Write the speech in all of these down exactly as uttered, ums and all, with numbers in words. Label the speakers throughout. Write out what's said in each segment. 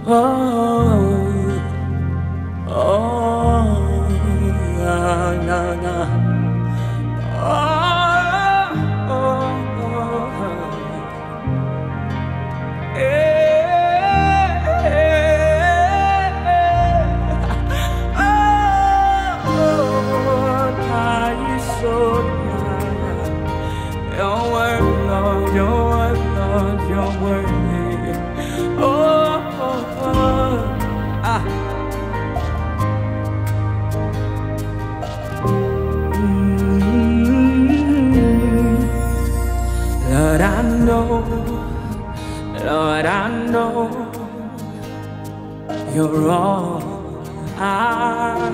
Speaker 1: Oh, oh, na, na, na. Oh, oh, oh. Eh, eh, oh, oh, I so tired. Your word, Lord, your word, Lord, your word. Oh, oh, oh, ah. Lord, I know, Lord, I know you're all I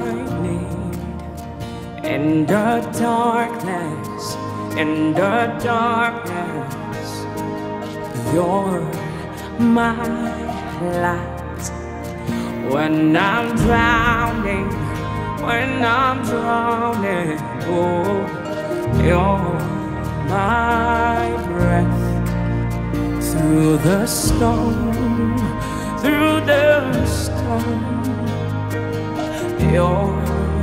Speaker 1: need. In the darkness, in the darkness, you're my light. When I'm drowning, when I'm drowning, oh, you're my breath. Through the storm, through the storm, you're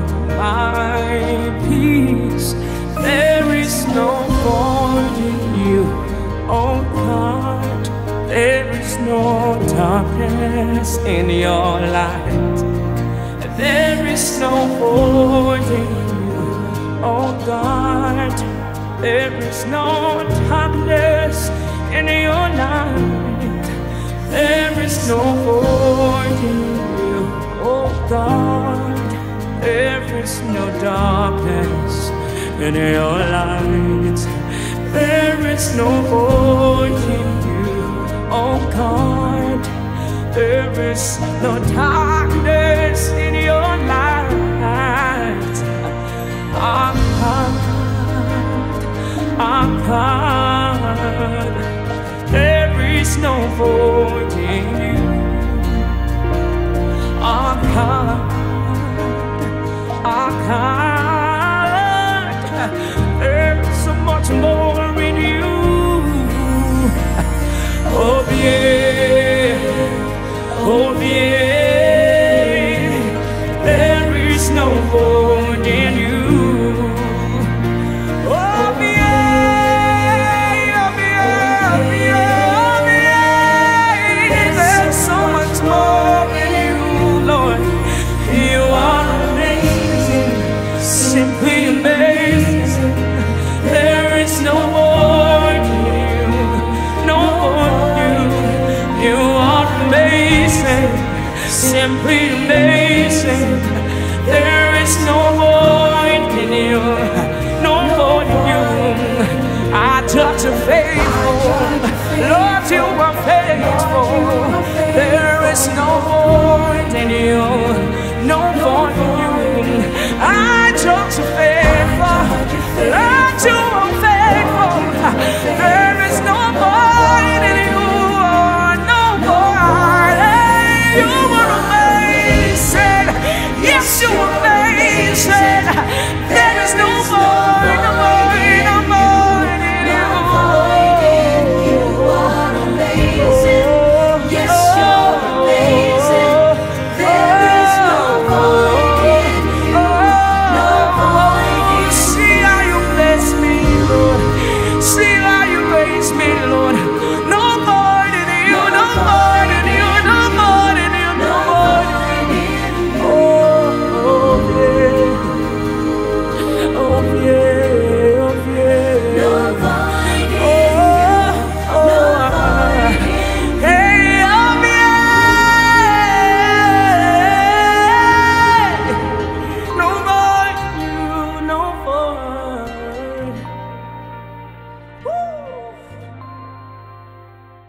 Speaker 1: my peace. There is no void in you, oh God. There is no darkness in your light. There is no void in you, oh God. There is no darkness in your light. There is no void in you, oh God. There is no darkness in your light. There is no void in you, oh God. There is no darkness in your light. Our God, our God, there is no void in you. Our God, our God, there is so much more in you. Oh yeah, oh yeah, there is no void in you. Oh yeah, oh yeah, oh yeah, oh yeah, there's so much more in you, Lord. You are amazing, simply amazing. There is no void in you, no void in you. You are amazing, simply amazing. There is no void in you, no void in you. I touch a faithful, Lord, you are faithful. There is no void in you.